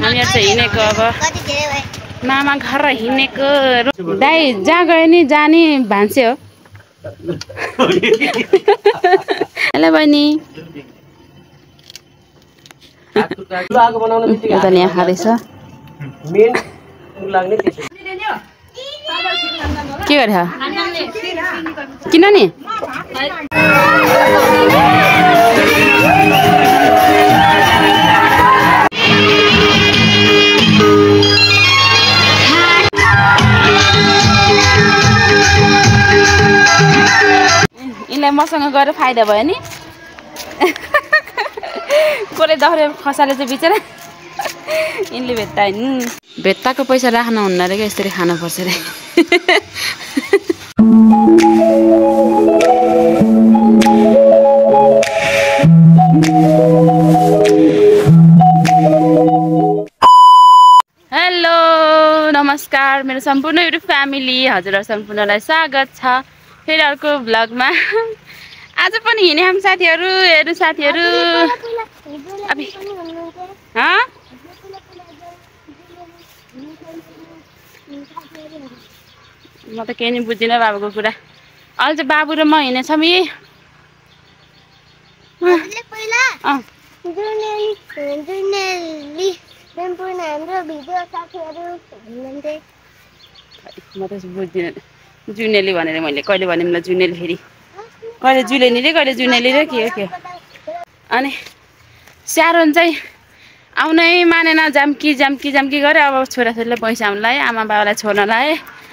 हामीहरू चाहिँ हिँडेको अब मामा घर हिँडेको दाइ जहाँ गयो नि जाने भान्से हो हेलो बहिनी एउटा यहाँ खाँदैछ के गरे किन नि यिनलाई मसँग गएर फाइदा भयो नि कसले दह्रे खसाले चाहिँ बिचरा यिनले भेट्टाको पैसा राख्नु हुन्न रे यसरी खानुपर्छ रे हेलो नमस्कार मेरो सम्पूर्ण युट्युब फ्यामिली हजुरहरु सम्पूर्णलाई स्वागत छ फेरि अर्को भ्लगमा आज पनि हिँड्ने हामी साथीहरु हेर्नु साथीहरु अबे म त केही नि बुझ्दिनँ बाबुको कुरा अहिले चाहिँ बाबु र म हिँड्नेछौँ यी म त बुझ्दिनँ जुनेली भनेर मैले कहिले भने मलाई जुनेली फेरि कहिले जुलेनी रे कहिले जुनेली रे के हो अनि स्यारोन चाहिँ आउनै मानेन जाम्की गरे अब छोराछोरीलाई पैसा आउनलाई आमा बाबालाई छोड्नलाई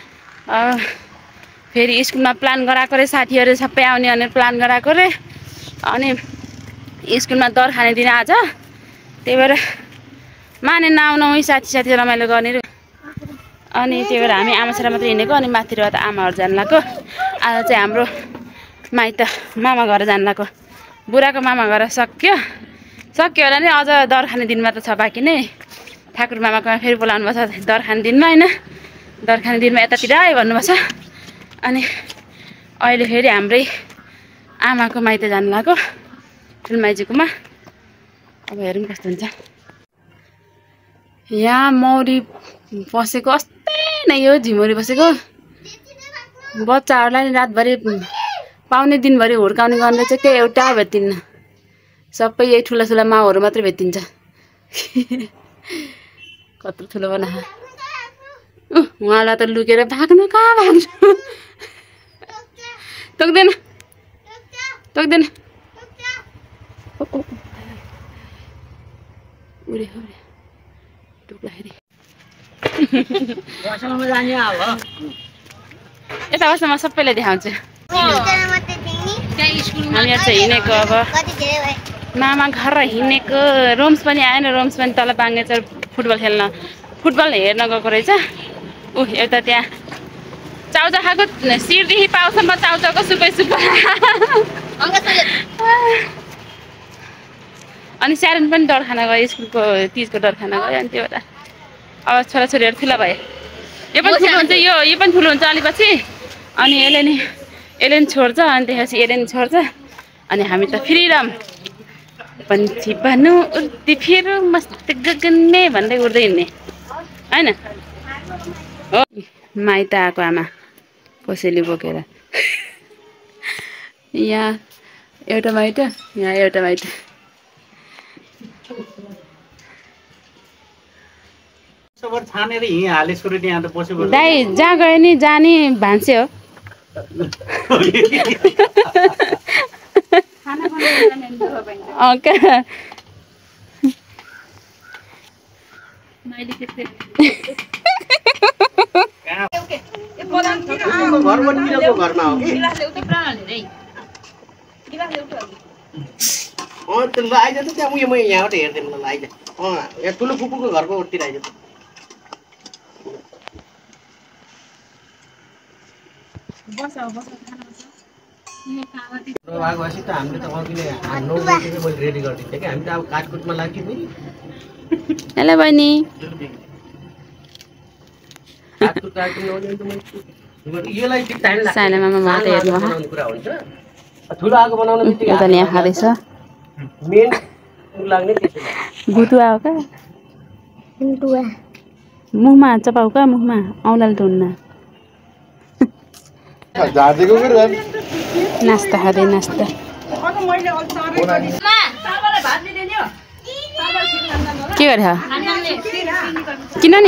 फेरि स्कुलमा प्लान गराएको रे साथीहरू सबै आउने भनेर प्लान गराएको रे अनि स्कुलमा दर खाने दिन आज त्यही भएर मानेन आउन उही साथी रमाइलो गर्ने रे अनि त्यही भएर हामी आमा छोरा मात्रै हिँडेको अनि माथिबाट आमाहरू जानु लाग्यो आज चाहिँ हाम्रो माइत मामा घर जानु लाग्यो बुढाको मामा घर सक्यो होला नि अझ दर खाने दिनमा त छ बाँकी नै ठाकुर मामाकोमा फेरि बोलाउनु भएको छ दर खाने दिनमा होइन दर खाने दिनमा यतातिर आयो भन्नुभएको छ अनि अहिले फेरि हाम्रै आमाको माइत जानु लाग्यो ठुलमाइजीकोमा अब हेरौँ कस्तो हुन्छ यहाँ मौरी बसेको अस्ति नै यो झिमौरी बसेको बच्चाहरूलाई नि रातभरि पाउने दिनभरि हुर्काउने गर्ने चाहिँ के एउटा भेटिन्न सबै यही ठुला माउहरू मात्रै भेटिन्छ कत्रो ठुलो बना उहाँलाई त लुकेर भाग्नु कहाँ भाग्नु तोक्दैन उरे टोक्दाखेरि यता बस्न म सबैलाई देखाउँछु हामीहरू चाहिँ हिँडेको अब मामा घर हिँडेको रोम्स पनि आएन रोम्स पनि तल बाङ्गेचर फुटबल हेर्न गएको रहेछ एउटा त्यहाँ चाउचाउ खाएको शिरदेखि पाउसम्म चाउचाउको सुपै अनि स्यारोन पनि डर खाना गयो स्कुलको तिजको डर खाना गयो अनि त्यो भएर अब छोराछोरीहरू ठुलो भयो यो पनि ठुलो हुन्छ यो पनि ठुलो हुन्छ अलिपछि अनि यसले नि छोड्छ अनि त्यसपछि यसले नि छोड्छ अनि हामी त फ्रिडम पन्छी बनु उड्दै फिर मस्त गगनमे भन्दै उड्दै हिँड्ने होइन हो माइत आएको आमा कोसेली बोकेर यहाँ एउटा माइत यहाँ एउटा माइत दाइ जहाँ गयो नि जाने भान्से हो ठुलो फुपूको घरको उठतिर आइज हामीले त अघिले मैले रेडी गरिदिन्थेँ कि हामी त अब काटकुटमा लाग्यो नि हेलो बहिनी योलाई ठिक टाइम लाग्छ साइनामा मात्रै हेर्नु कुरा हुन्छ ठुलो आगो बनाउन बित्तिकै एउटा यहाँ खाँदैछ मेन लाग्ने त्यसो भुतु आयो क्या मुखमा चपाउ का मुखमा औँलाले धुन्न नास्ता खाँदै नास्ता के गरे किन नि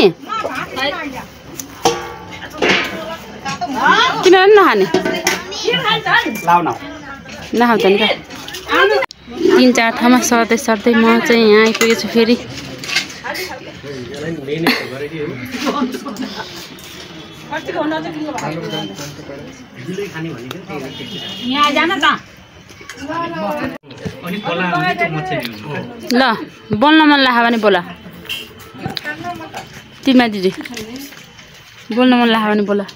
किन नखाने नखाउँछ नि त 3-4 ठाउँमा सर्दै सर्दै म चाहिँ यहाँ आइपुगेछु फेरि ल बोल्न मन लाग्यो भने बोला तिमा दिदी बोल्न मन लाग्यो भने बोला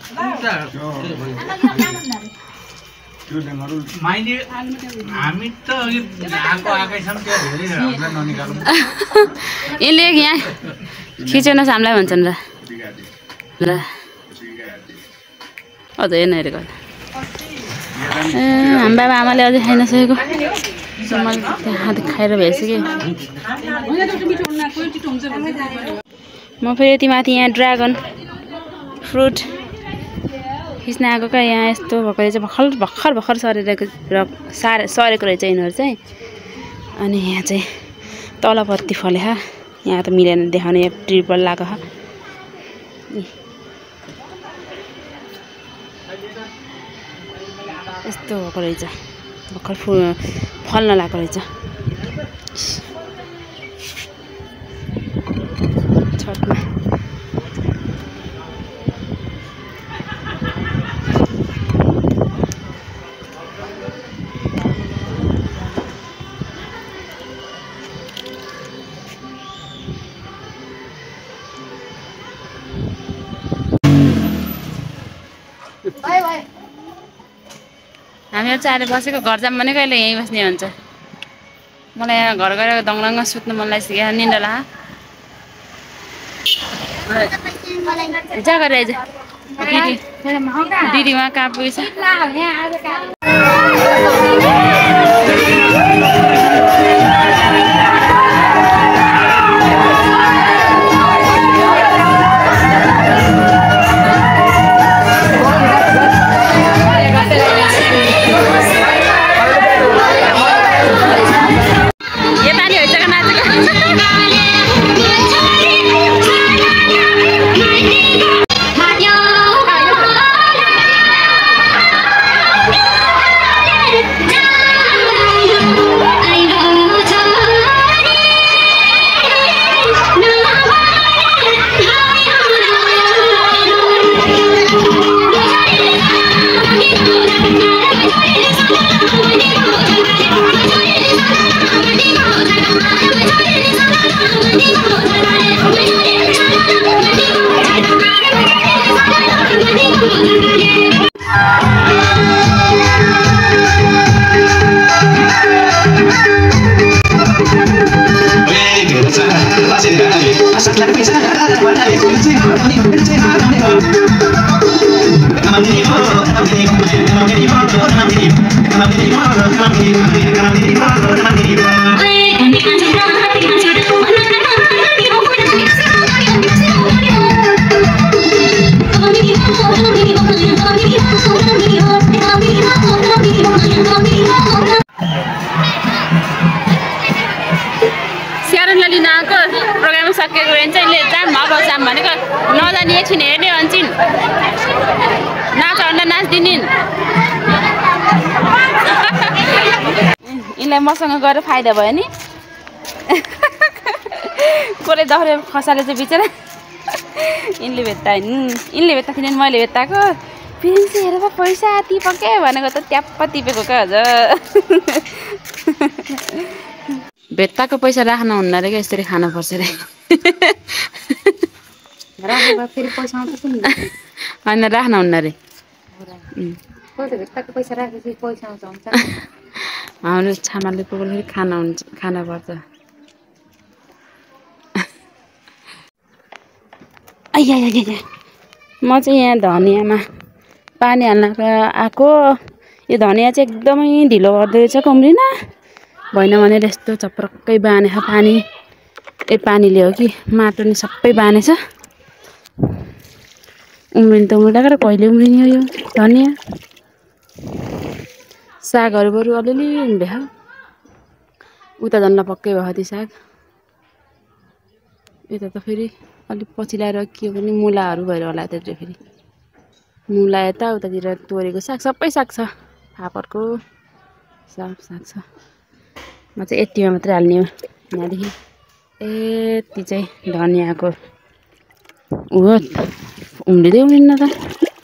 यसले यहाँ खिचेन हामीलाई भन्छन् र अझ हेर्न हेरेको हामी बाबा आमाले अझै खाइ नसकेको मैले हात खाएर भइसक्यो म फेरि यति माथि यहाँ ड्रागन फ्रुट खिच्न आएको क्या यहाँ यस्तो भएको रहेछ भर्खर सरेको रहेछ यिनीहरू चाहिँ अनि यहाँ चाहिँ तलपट्टि फले यहाँ त मिलेन देखाउने यहाँ ट्रिपल लगाएको यस्तो भएको रहेछ भर्खर फल्न लागेको रहेछ छतमा हामीहरू चाहिँ अहिले बसेको घर जाम भने कहिले यहीँ बस्ने हुन्छ मलाई यहाँ घर गएर दङदङ सुत्नु मन लागिसक्यो निन्दा ला जा गरेर आइज दिदी उहाँ कहाँ पुगेछ सकेको रहेछ यसले जाम अब जाम भनेको नजाने एकछिन हेर्ने भन्छन् नाचहरूलाई नाच्दिनिन् यिनलाई मसँग गएर फाइदा भयो नि कसले दौरे खसाले चाहिँ बिचरा यिनले भेट्दाखेरि मैले भेट्टाएको प्रिन्स हेर पैसा टिपके भनेको त ट्याप्प टिपेको क्या हजुर भेट्टाको पैसा राख्न हुन्न रे क्या यसरी खानुपर्छ रे होइन राख्न हुन्न रे हाम्रो छामाले पुग्दाखेरि खाना पर्छ म चाहिँ यहाँ धनियाँमा पानी हाल्न आएको यो धनियाँ चाहिँ एकदमै ढिलो गर्दो रहेछ कम्रिना भएन भने यस्तो चप्रक्कै बाने पानी ए पानीले हो कि माटो नि सबै बानेछ। उम्रिनु त उम्रिरहेको कहिले उम्रिने हो यो धनियाँ। सागहरू बरु अलिअलि उम्रियो। उता झन् पक्कै भयो त्यो साग। यता त फेरि अलिक पछि लाएर के हो भने मुलाहरू भएर होला त्यतिर फेरि। मुला यता उतातिर तोरेको साग सबै साग छ। फापरको सब साग छ। म चाहिँ यतिमा मात्रै हाल्ने हो यहाँदेखि। यति चाहिँ धनियाँको हो उम्रिँदै उम्रिन्न त।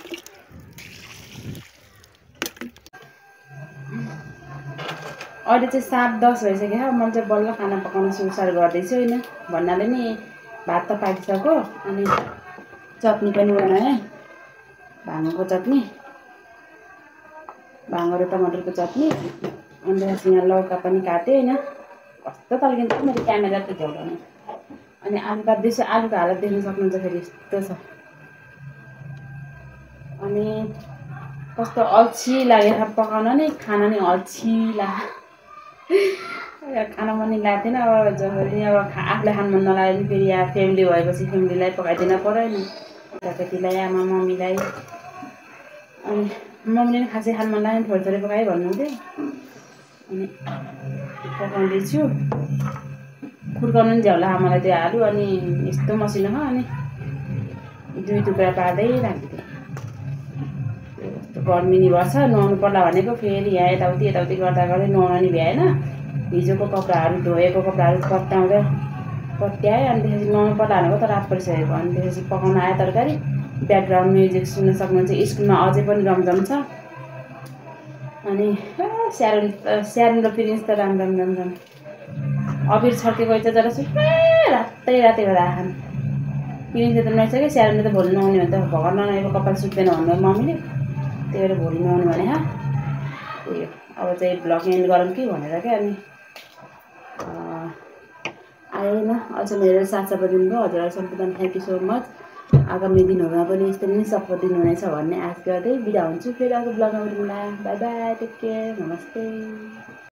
अहिले चाहिँ 7:10 भइसक्यो। म चाहिँ बल्ल खाना पकाउन सुरु गर्दैछु होइन। भन्नाले नि भात त पाकिसक्यो अनि चटनी पनि बनाएँ। भाँगोको चटनी, भाँगो र टमाटरको चटनी। अन्त यहाँ लौका पनि काटेँ होइन। कस्तो तल्किन्छ मेरो क्यामेरा त झोलाउनु। अनि आलु काट्दैछु। आलुको हालत देख्न सक्नुहुन्छ फेरि यस्तो छ। अनि कस्तो अल्छी लागेर पकाउन नि खाना नि अल्छी खाना मन नि लाग्दैन। अब जसरी अब आफूलाई खानु मन नलाग्यो भने फेरि यहाँ फ्यामिली भएपछि फ्यामिलीलाई पकाइदिन पऱ्यो नि। केटाकेटीलाई आमा मम्मीलाई। अनि मम्मीले पनि खासै खानु मन लाग्यो थोरै थोरै पकाएँ भन्नुहुन्थ्यो। अनि पकाउँदैछु। खुर्काउनु नि झ्याउला मलाई त्यो आलु अनि यस्तो मसिनो छ। अनि 2 टुक्रा पार्दै राखिदिएँ। गर्मी नि भएछ नुहाउनु पर्ला भनेको फेरि यहाँ यताउति गर्दा गर्दै नुहाउन नि भ्याएन। हिजोको कपडाहरू धोएको कपडाहरू पट्याएँ। अनि त्यसपछि नुहाउनु पर्ला भनेको त रात परिसकेको। अनि त्यसपछि पकाउन आयो तरकारी। ब्याकग्राउन्ड म्युजिक सुन्न सक्नुहुन्छ। स्कुलमा अझै पनि रमझम छ। अनि स्यारोन र प्रिन्स त राम। अबिर छर्केको चाहिँ जरा रातै भएर आखान। प्रिन्सले त नुहाइसक्यो। स्यारोनले त भोलि नुहाउने भने त भगवान् ननुहाएको कपाल सुक्दैन भन्नु मम्मीले। त्यही भएर भोलि नुहाउनु भने त्यही हो। अब चाहिँ भ्लग एन्ड गरौँ कि भनेर क्या। अनि आएन अझ मेरो साथ सपोर्ट दिनुभयो। हजुरलाई सम्पूर्ण थ्याङ्क यू सो मच। आगामी दिनहरूमा पनि यस्तै नै सपोर्ट दिनुहुनेछ भन्ने आश गर्दै बिदा हुन्छु। फेरि अर्को ब्लगमा भेटौँला। बाई बाई, टेक केयर, नमस्ते।